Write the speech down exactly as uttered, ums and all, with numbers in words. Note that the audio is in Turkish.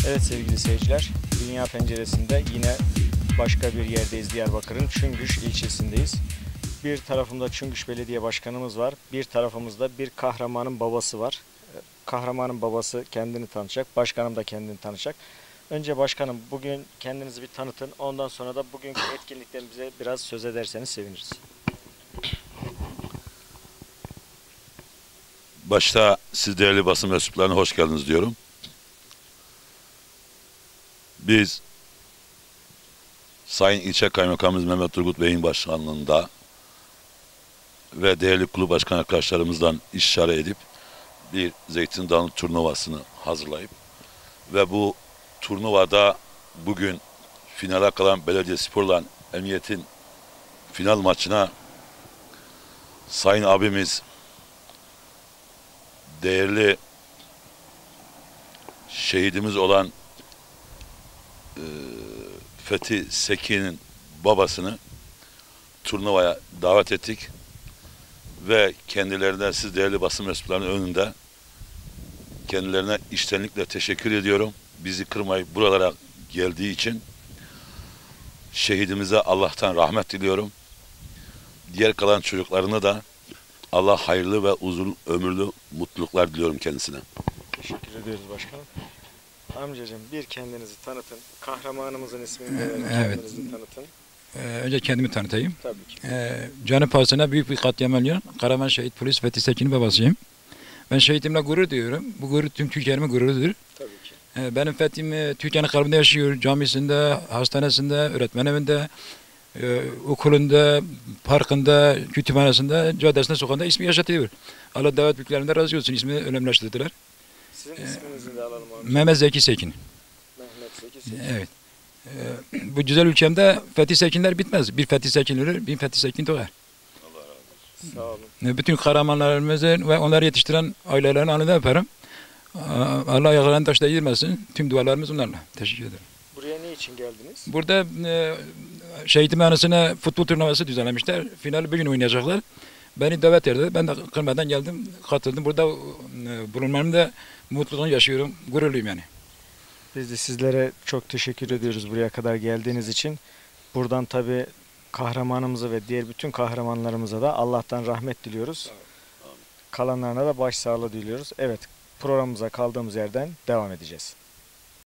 Evet sevgili seyirciler, Dünya Penceresi'nde yine başka bir yerdeyiz. Diyarbakır'ın Çüngüş ilçesindeyiz. Bir tarafımda Çüngüş Belediye Başkanımız var, bir tarafımızda bir kahramanın babası var. Kahramanın babası kendini tanıtacak, başkanım da kendini tanıtacak. Önce başkanım, bugün kendinizi bir tanıtın, ondan sonra da bugünkü etkinlikten bize biraz söz ederseniz seviniriz. Başta siz değerli basın mensuplarına hoş geldiniz diyorum. Biz Sayın İlçe Kaymakamımız Mehmet Turgut Bey'in başkanlığında ve değerli kulüp başkan arkadaşlarımızdan istişare edip bir Zeytin Dağı turnuvasını hazırlayıp ve bu turnuvada bugün finale kalan Belediyespor'la Emniyet'in final maçına Sayın abimiz değerli şehidimiz olan e, Fethi Sekin'in babasını turnuvaya davet ettik ve kendilerine, siz değerli basın mensuplarının önünde kendilerine içtenlikle teşekkür ediyorum. Bizi kırmayıp buralara geldiği için şehidimize Allah'tan rahmet diliyorum. Diğer kalan çocuklarına da Allah hayırlı ve uzun ömürlü mutluluklar diliyorum kendisine. Teşekkür ediyoruz başkanım. Amcacığım, bir kendinizi tanıtın. Kahramanımızın ismini de verin, Evet. kendinizi tanıtın. Ee, önce kendimi tanıtayım. Tabii ki. Ee, canı pahasına büyük bir katliam olan Karaman Şehit Polis Fethi Sekin'in babasıyım. Ben şehitimle gurur duyuyorum. Bu gurur tüm Türkiye'nin gururudur. Tabii ki. Ee, benim Fethim e, Türkiye'nin kalbinde yaşıyor. Camisinde, hastanesinde, öğretmen evinde, e, okulunda, parkında, kütüphanesinde, caddesinde, sokağında ismi yaşatıyor. Allah davet büyüklerinden razı olsun. İsmini önemleştirdiler. Sizin isminizi de alalım abi. Mehmet Zeki Sekin. Mehmet Zeki. Evet. Ee, bu güzel ülkemde Fethi Sekinler bitmez. Bir Fethi Sekin ölür, bin Fethi Sekin doğar. Sağ olun. Bütün kahramanlarımızın ve onları yetiştiren ailelerin anını öperim. Allah ayaklarını taşla yiyirmesin. Tüm dualarımız onlarla. Teşekkür ederim. Buraya ne için geldiniz? Burada e, şehitim anısına futbol turnuvası düzenlemişler. Finali bir gün oynayacaklar. Beni davet edildi. Ben de kırmadan geldim, katıldım. Burada e, bulunmamın da mutluluğunu yaşıyorum. Gururluyum yani. Biz de sizlere çok teşekkür ediyoruz buraya kadar geldiğiniz için. Buradan tabii kahramanımıza ve diğer bütün kahramanlarımıza da Allah'tan rahmet diliyoruz. Kalanlarına da başsağlığı diliyoruz. Evet, programımıza kaldığımız yerden devam edeceğiz.